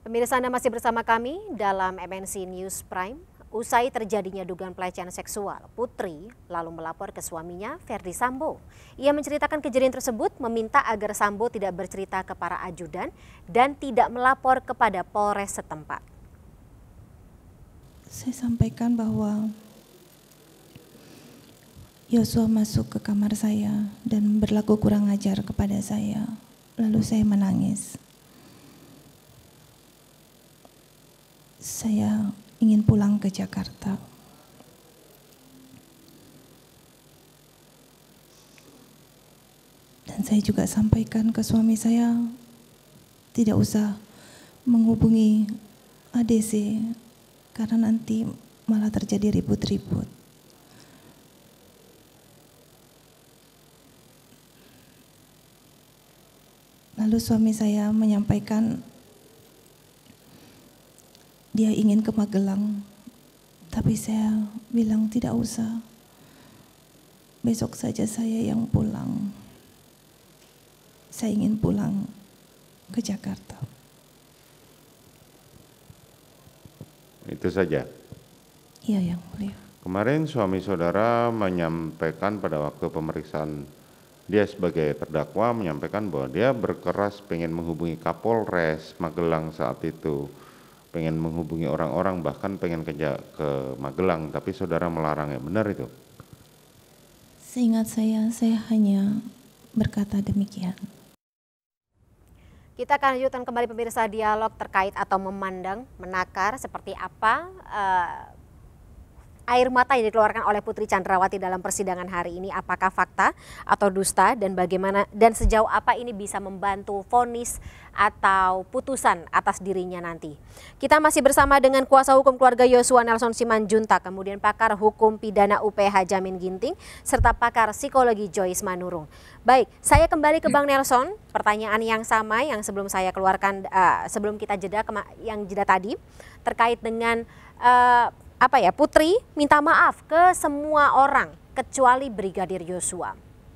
Pemirsa, Anda masih bersama kami dalam MNC News Prime. Usai terjadinya dugaan pelecehan seksual, Putri lalu melapor ke suaminya, Ferdy Sambo. Ia menceritakan kejadian tersebut, meminta agar Sambo tidak bercerita ke para ajudan dan tidak melapor kepada Polres setempat. Saya sampaikan bahwa Yosua masuk ke kamar saya dan berlaku kurang ajar kepada saya. Lalu saya menangis. Saya ingin pulang ke Jakarta. Dan saya juga sampaikan ke suami saya, tidak usah menghubungi ADC, karena nanti malah terjadi ribut-ribut. Lalu suami saya menyampaikan dia ingin ke Magelang, tapi saya bilang tidak usah. Besok saja saya yang pulang. Saya ingin pulang ke Jakarta. Itu saja? Iya, Yang Mulia. Kemarin suami saudara menyampaikan pada waktu pemeriksaan, dia sebagai terdakwa menyampaikan bahwa dia berkeras pengen menghubungi Kapolres Magelang saat itu. Pengen menghubungi orang-orang, bahkan pengen ke Magelang, tapi saudara melarangnya. Benar itu? Seingat saya hanya berkata demikian. Kita akan lanjutkan kembali pemirsa dialog terkait atau memandang, menakar seperti apa air mata yang dikeluarkan oleh Putri Chandrawati dalam persidangan hari ini, apakah fakta atau dusta, dan bagaimana dan sejauh apa ini bisa membantu vonis atau putusan atas dirinya nanti. Kita masih bersama dengan kuasa hukum keluarga Yosua Nelson Simanjuntak, kemudian pakar hukum pidana UPH Jamin Ginting, serta pakar psikologi Joyce Manurung. Baik, saya kembali ke Bang Nelson, pertanyaan yang sama yang sebelum saya keluarkan, sebelum kita jeda tadi, terkait dengan Putri minta maaf ke semua orang kecuali Brigadir Yosua.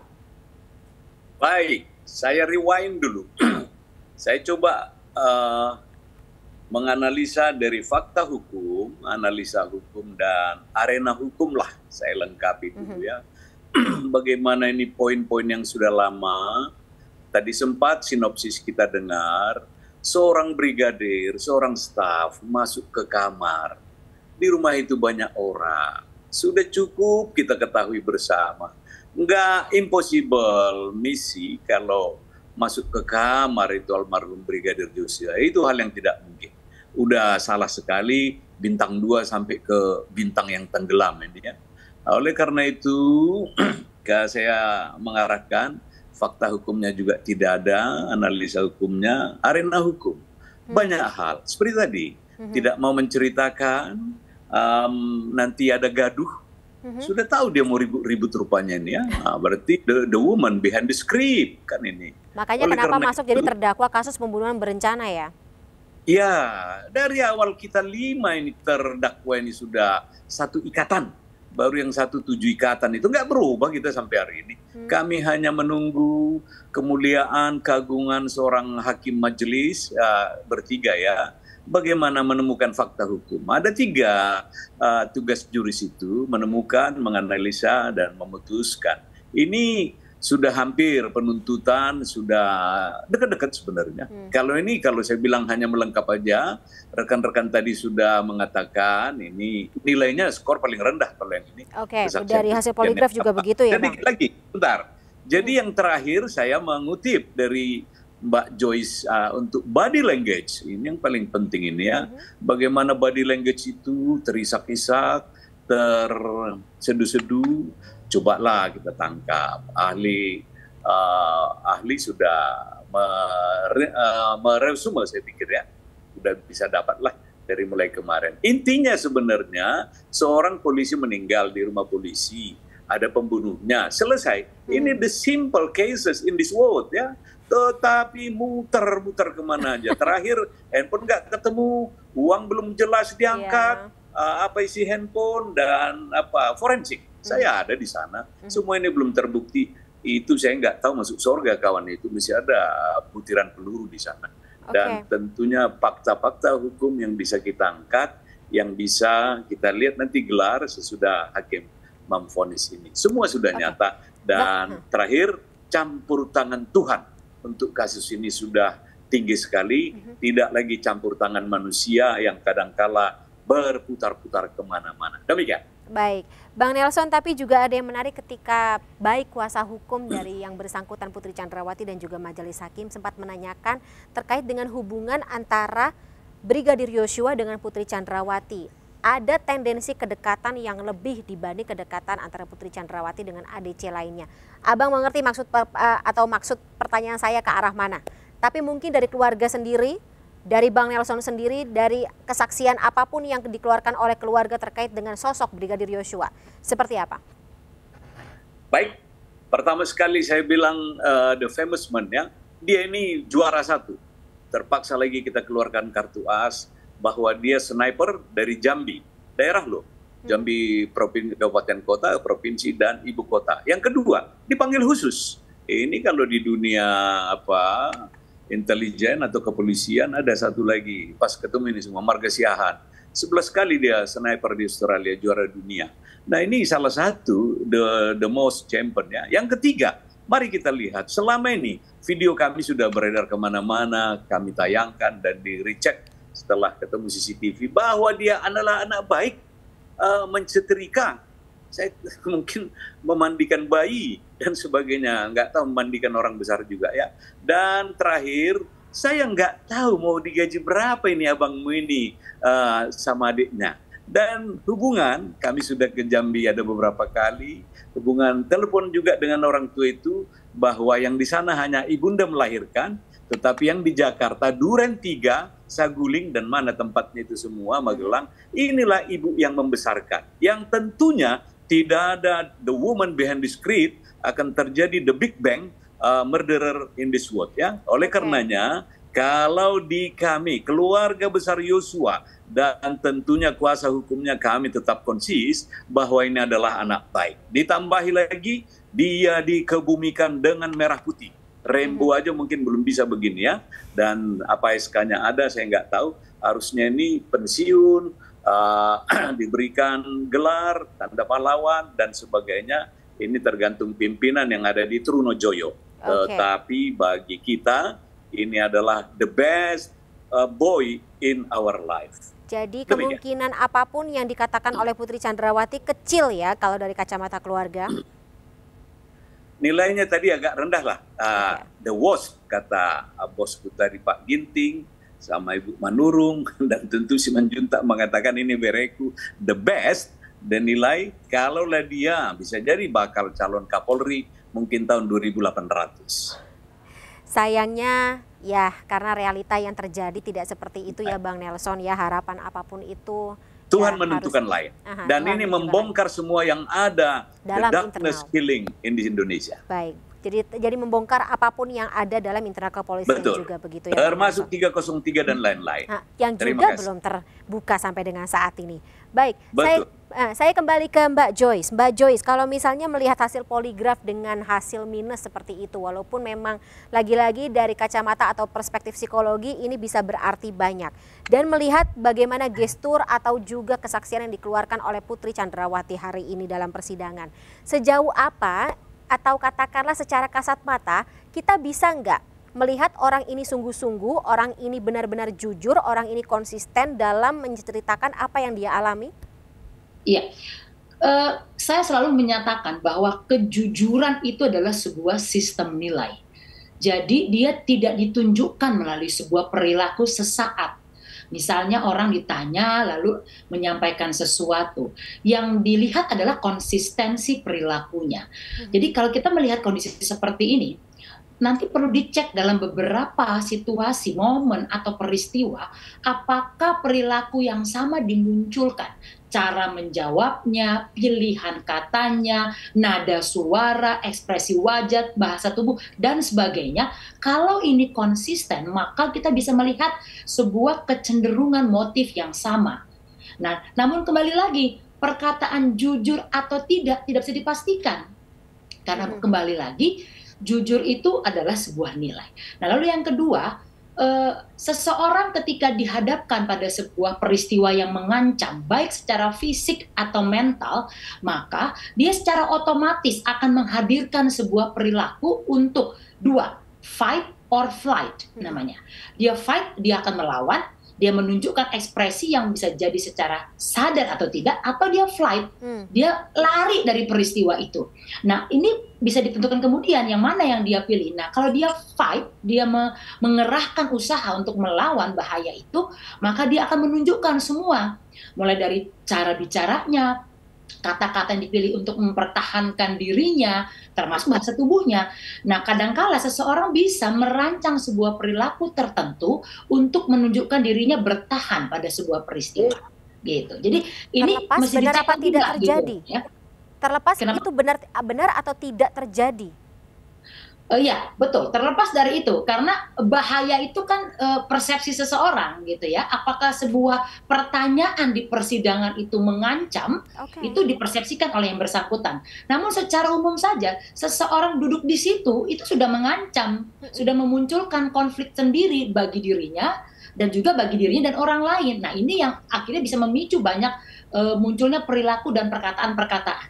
Baik, saya rewind dulu. Saya coba menganalisa dari fakta hukum, analisa hukum dan arena hukum lah. Saya lengkapi dulu ya. Bagaimana ini poin-poin yang sudah lama. Tadi sempat sinopsis kita dengar, seorang brigadir, seorang staf masuk ke kamar. Di rumah itu banyak orang. Sudah cukup kita ketahui bersama. Enggak impossible misi kalau masuk ke kamar itu almarhum Brigadir Yosua. Itu hal yang tidak mungkin. Udah salah sekali bintang 2 sampai ke bintang yang tenggelam ini ya. Oleh karena itu saya mengarahkan fakta hukumnya juga tidak ada, analisa hukumnya, arena hukum. Banyak hal seperti tadi. Tidak mau menceritakan, nanti ada gaduh, sudah tahu dia mau ribut-ribut rupanya ini ya. Berarti the woman behind the script kan ini. Makanya kenapa masuk jadi terdakwa kasus pembunuhan berencana ya? Ya, dari awal kita 5 ini terdakwa ini sudah satu ikatan. Baru yang 7 ikatan itu nggak berubah kita sampai hari ini. Kami hanya menunggu kemuliaan, keagungan seorang hakim majelis bertiga ya. Bagaimana menemukan fakta hukum. Ada 3 tugas juris itu, menemukan, menganalisa, dan memutuskan. Ini sudah hampir penuntutan, sudah dekat-dekat sebenarnya. Kalau saya bilang hanya melengkap aja, rekan-rekan tadi sudah mengatakan ini nilainya skor paling rendah kalau yang ini. Oke, dari hasil poligraf juga begitu ya, Bang? Jadi lagi, bentar. Jadi yang terakhir saya mengutip dari Mbak Joyce untuk body language, ini yang paling penting ini ya. Bagaimana body language itu terisak-isak, terseduh-seduh, cobalah kita tangkap. Ahli sudah meresume saya pikir ya, sudah bisa dapatlah dari mulai kemarin. Intinya sebenarnya seorang polisi meninggal di rumah polisi, ada pembunuhnya, selesai. Ini the simple cases in this world ya. Tetapi muter-muter kemana aja. Terakhir handphone nggak ketemu, uang belum jelas diangkat, apa isi handphone dan forensik. Saya ada di sana. Semua ini belum terbukti. Itu saya nggak tahu masuk surga kawan itu, masih ada butiran peluru di sana. Dan tentunya fakta-fakta hukum yang bisa kita angkat, yang bisa kita lihat nanti gelar sesudah hakim memvonis ini. Semua sudah nyata. Dan terakhir, campur tangan Tuhan untuk kasus ini sudah tinggi sekali. Tidak lagi campur tangan manusia yang kadangkala berputar-putar kemana-mana. Demikian. Baik, Bang Nelson, tapi juga ada yang menarik ketika baik kuasa hukum dari yang bersangkutan Putri Chandrawati dan juga majelis hakim sempat menanyakan terkait dengan hubungan antara Brigadir Yosua dengan Putri Chandrawati. Ada tendensi kedekatan yang lebih dibanding kedekatan antara Putri Chandrawati dengan ADC lainnya. Abang mengerti maksud pertanyaan saya ke arah mana? Tapi mungkin dari keluarga sendiri, dari Bang Nelson sendiri, dari kesaksian apapun yang dikeluarkan oleh keluarga terkait dengan sosok Brigadir Yosua, seperti apa? Baik, pertama sekali saya bilang the famous man ya, dia ini juara satu. Terpaksa lagi kita keluarkan kartu as bahwa dia sniper dari Jambi, daerah loh. Jambi provinsi, kabupaten kota, provinsi dan ibu kota. Yang kedua, dipanggil khusus. Ini kalau di dunia intelijen atau kepolisian ada satu lagi, pas ketemu ini semua, Marga Siahaan. 11 kali dia sniper di Australia, juara dunia. Nah ini salah satu the most champion ya. Yang ketiga, mari kita lihat selama ini video kami sudah beredar kemana-mana, kami tayangkan dan di-recheck setelah ketemu CCTV bahwa dia adalah anak baik, mensetrika. Saya mungkin memandikan bayi dan sebagainya, nggak tahu memandikan orang besar juga ya. Dan terakhir, saya nggak tahu mau digaji berapa ini abangmu ini sama adiknya. Dan hubungan, kami sudah ke Jambi ada beberapa kali, hubungan telepon juga dengan orang tua itu, bahwa yang di sana hanya ibunda melahirkan, tetapi yang di Jakarta, Duren 3, Saguling, dan mana tempatnya itu semua, Magelang, inilah ibu yang membesarkan. Yang tentunya tidak ada the woman behind the script, akan terjadi the big bang, murderer in this world ya. Oleh karenanya, kalau di kami, keluarga besar Yosua, dan tentunya kuasa hukumnya kami tetap konsis bahwa ini adalah anak baik. Ditambahi lagi, dia dikebumikan dengan merah putih. Rainbow aja mungkin belum bisa begini ya. Dan apa SK-nya ada saya nggak tahu. Harusnya ini pensiun, diberikan gelar, tanda pahlawan, dan sebagainya. Ini tergantung pimpinan yang ada di Trunojoyo. Tetapi bagi kita, ini adalah the best boy in our life. Jadi kemungkinan apapun yang dikatakan oleh Putri Chandrawati kecil ya kalau dari kacamata keluarga? Nilainya tadi agak rendah lah. The worst, kata bosku tadi Pak Ginting, sama Ibu Manurung, dan tentu si Manjuntak mengatakan ini bereku. The best, dan nilai kalaulah dia bisa jadi bakal calon Kapolri mungkin tahun 2800. Sayangnya ya karena realita yang terjadi tidak seperti itu ya Bang Nelson ya, harapan apapun itu Tuhan ya, menentukan lain. Dan Tuhan ini membongkar semua yang ada dalam the darkness killing in Indonesia. Baik. Jadi membongkar apapun yang ada dalam internal kepolisian juga begitu ya. Termasuk 303 dan lain-lain. Yang juga belum terbuka sampai dengan saat ini. Baik, saya kembali ke Mbak Joyce. Mbak Joyce, kalau misalnya melihat hasil poligraf dengan hasil minus seperti itu, walaupun memang lagi-lagi dari kacamata atau perspektif psikologi ini bisa berarti banyak. Dan melihat bagaimana gestur atau juga kesaksian yang dikeluarkan oleh Putri Chandrawati hari ini dalam persidangan. Sejauh apa atau katakanlah secara kasat mata kita bisa nggak melihat orang ini sungguh-sungguh, orang ini benar-benar jujur, orang ini konsisten dalam menceritakan apa yang dia alami? Iya, saya selalu menyatakan bahwa kejujuran itu adalah sebuah sistem nilai. Jadi dia tidak ditunjukkan melalui sebuah perilaku sesaat. Misalnya orang ditanya lalu menyampaikan sesuatu. Yang dilihat adalah konsistensi perilakunya. Jadi kalau kita melihat kondisi seperti ini, nanti perlu dicek dalam beberapa situasi, momen, atau peristiwa, apakah perilaku yang sama dimunculkan. Cara menjawabnya, pilihan katanya, nada suara, ekspresi wajah, bahasa tubuh, dan sebagainya. Kalau ini konsisten, maka kita bisa melihat sebuah kecenderungan motif yang sama. Nah, namun kembali lagi, perkataan jujur atau tidak bisa dipastikan. Karena kembali lagi, jujur itu adalah sebuah nilai. Nah, lalu yang kedua, seseorang ketika dihadapkan pada sebuah peristiwa yang mengancam, baik secara fisik atau mental, maka dia secara otomatis akan menghadirkan sebuah perilaku untuk dua, fight or flight namanya. Dia fight, dia akan melawan, dia menunjukkan ekspresi yang bisa jadi secara sadar atau tidak, atau dia flight, dia lari dari peristiwa itu. Nah, ini bisa ditentukan kemudian yang mana yang dia pilih. Nah, kalau dia fight, dia mengerahkan usaha untuk melawan bahaya itu, maka dia akan menunjukkan semua, mulai dari cara bicaranya, kata-kata yang dipilih untuk mempertahankan dirinya, termasuk bahasa tubuhnya. Nah, kadangkala seseorang bisa merancang sebuah perilaku tertentu untuk menunjukkan dirinya bertahan pada sebuah peristiwa. Gitu. Jadi ini terlepas mesti benar dicek apa tidak juga, terjadi. gitu, ya. Terlepas Kenapa? itu benar atau tidak terjadi. Ya, betul. Terlepas dari itu, karena bahaya itu kan persepsi seseorang, gitu ya. Apakah sebuah pertanyaan di persidangan itu mengancam, itu dipersepsikan oleh yang bersangkutan. Namun secara umum saja, seseorang duduk di situ itu sudah mengancam, sudah memunculkan konflik sendiri bagi dirinya dan juga bagi dirinya dan orang lain. Nah, ini yang akhirnya bisa memicu banyak munculnya perilaku dan perkataan-perkataan.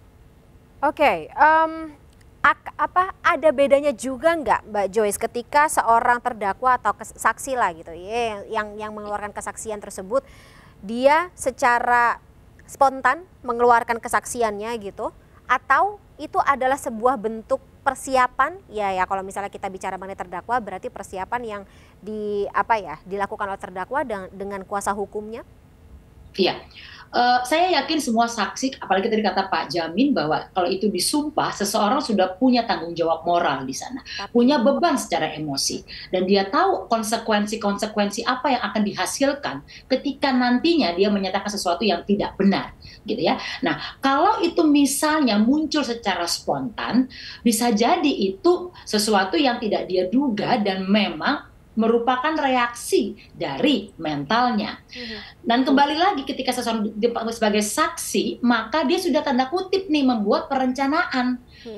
Apa ada bedanya juga nggak, Mbak Joyce, ketika seorang terdakwa atau saksi lah gitu ya, yang mengeluarkan kesaksian tersebut, dia secara spontan mengeluarkan kesaksiannya gitu, atau itu adalah sebuah bentuk persiapan ya kalau misalnya kita bicara mengenai terdakwa berarti persiapan yang dilakukan oleh terdakwa dengan kuasa hukumnya? Iya. Saya yakin semua saksi, apalagi tadi kata Pak Jamin bahwa kalau itu disumpah, seseorang sudah punya tanggung jawab moral di sana, punya beban secara emosi, dan dia tahu konsekuensi-konsekuensi apa yang akan dihasilkan ketika nantinya dia menyatakan sesuatu yang tidak benar, gitu ya. Nah, kalau itu misalnya muncul secara spontan, bisa jadi itu sesuatu yang tidak dia duga dan memang merupakan reaksi dari mentalnya. Dan kembali lagi ketika seseorang sebagai saksi, maka dia sudah tanda kutip nih membuat perencanaan.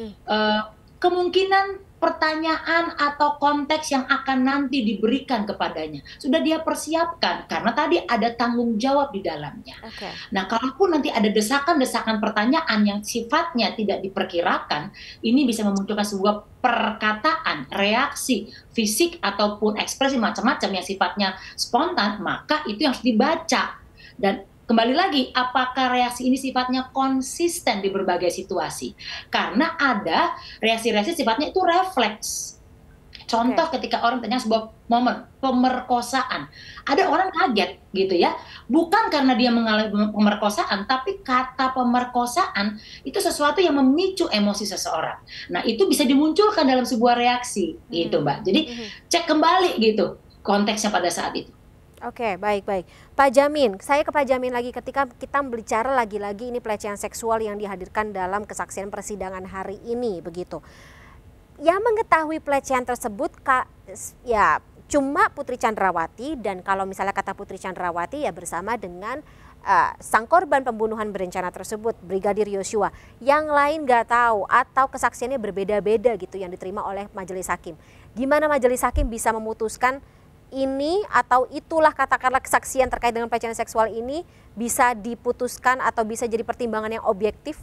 Kemungkinan pertanyaan atau konteks yang akan nanti diberikan kepadanya sudah dia persiapkan karena tadi ada tanggung jawab di dalamnya. Nah, kalaupun nanti ada desakan-desakan pertanyaan yang sifatnya tidak diperkirakan, ini bisa memunculkan sebuah perkataan, reaksi fisik ataupun ekspresi macam-macam yang sifatnya spontan, maka itu yang harus dibaca. Dan kembali lagi, apakah reaksi ini sifatnya konsisten di berbagai situasi? Karena ada reaksi-reaksi sifatnya itu refleks. Contoh ketika orang tanya sebuah momen pemerkosaan, ada orang kaget gitu ya, bukan karena dia mengalami pemerkosaan, tapi kata pemerkosaan itu sesuatu yang memicu emosi seseorang. Nah, itu bisa dimunculkan dalam sebuah reaksi, gitu Mbak. Jadi cek kembali gitu konteksnya pada saat itu. Oke, baik. Pak Jamin, saya ke Pak Jamin lagi ketika kita bicara lagi-lagi ini pelecehan seksual yang dihadirkan dalam kesaksian persidangan hari ini, begitu. Yang mengetahui pelecehan tersebut ya cuma Putri Chandrawati, dan kalau misalnya kata Putri Chandrawati ya bersama dengan sang korban pembunuhan berencana tersebut, Brigadir Yosua. Yang lain nggak tahu atau kesaksiannya berbeda-beda gitu yang diterima oleh majelis hakim. Gimana majelis hakim bisa memutuskan ini atau itulah katakanlah kesaksian terkait dengan pelecehan seksual ini bisa diputuskan atau bisa jadi pertimbangan yang objektif?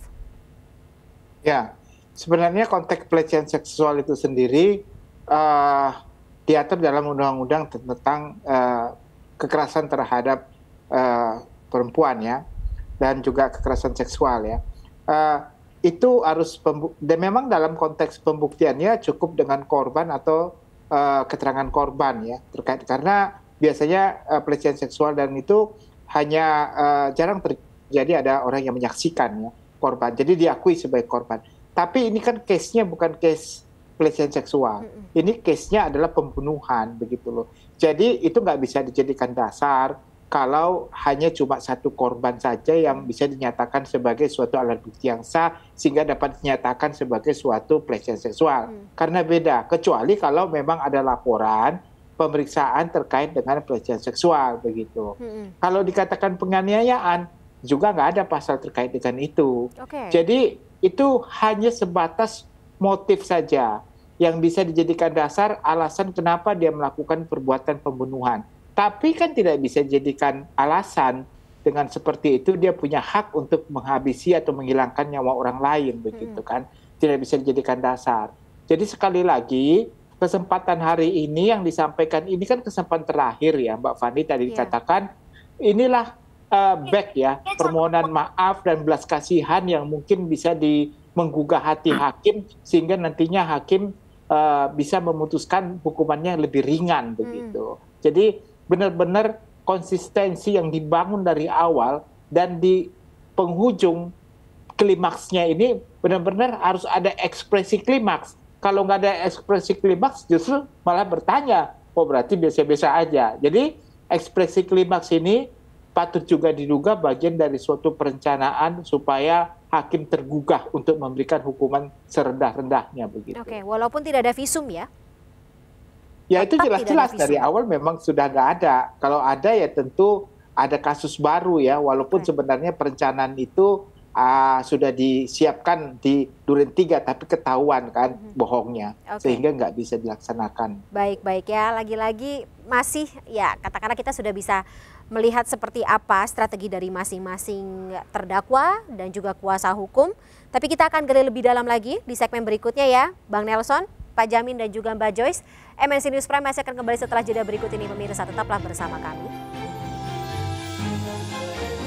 Ya, sebenarnya konteks pelecehan seksual itu sendiri diatur dalam undang-undang tentang kekerasan terhadap perempuan ya, dan juga kekerasan seksual ya. Itu harus dan memang dalam konteks pembuktiannya cukup dengan korban atau keterangan korban ya terkait, karena biasanya pelecehan seksual dan itu hanya jarang terjadi ada orang yang menyaksikan ya korban, jadi diakui sebagai korban. Tapi ini kan case-nya bukan case pelecehan seksual, ini case-nya adalah pembunuhan begitu loh. Jadi itu nggak bisa dijadikan dasar kalau hanya cuma satu korban saja yang bisa dinyatakan sebagai suatu alat bukti yang sah sehingga dapat dinyatakan sebagai suatu pelecehan seksual. Karena beda, kecuali kalau memang ada laporan pemeriksaan terkait dengan pelecehan seksual begitu. Kalau dikatakan penganiayaan juga nggak ada pasal terkait dengan itu. Jadi itu hanya sebatas motif saja. yang bisa dijadikan dasar alasan kenapa dia melakukan perbuatan pembunuhan. Tapi kan tidak bisa dijadikan alasan dengan seperti itu dia punya hak untuk menghabisi atau menghilangkan nyawa orang lain, begitu kan. Tidak bisa dijadikan dasar. Jadi sekali lagi, kesempatan hari ini yang disampaikan ini kan kesempatan terakhir ya Mbak Fani tadi dikatakan, inilah back ya, permohonan maaf dan belas kasihan yang mungkin bisa menggugah hati hakim sehingga nantinya hakim bisa memutuskan hukumannya lebih ringan begitu. Jadi benar-benar konsistensi yang dibangun dari awal dan di penghujung klimaksnya ini benar-benar harus ada ekspresi klimaks. Kalau nggak ada ekspresi klimaks justru malah bertanya, oh berarti biasa-biasa aja. Jadi ekspresi klimaks ini patut juga diduga bagian dari suatu perencanaan supaya hakim tergugah untuk memberikan hukuman serendah-rendahnya begitu. Oke, walaupun tidak ada visum ya? Ya itu jelas-jelas dari awal memang sudah nggak ada. Kalau ada ya tentu ada kasus baru ya, walaupun sebenarnya perencanaan itu sudah disiapkan di Duren 3 tapi ketahuan kan bohongnya sehingga nggak bisa dilaksanakan. Baik ya, lagi-lagi masih ya katakanlah kita sudah bisa melihat seperti apa strategi dari masing-masing terdakwa dan juga kuasa hukum. Tapi kita akan gali lebih dalam lagi di segmen berikutnya ya, Bang Nelson, Pak Jamin dan juga Mbak Joyce. MNC News Prime masih akan kembali setelah jeda berikut ini, pemirsa, tetaplah bersama kami.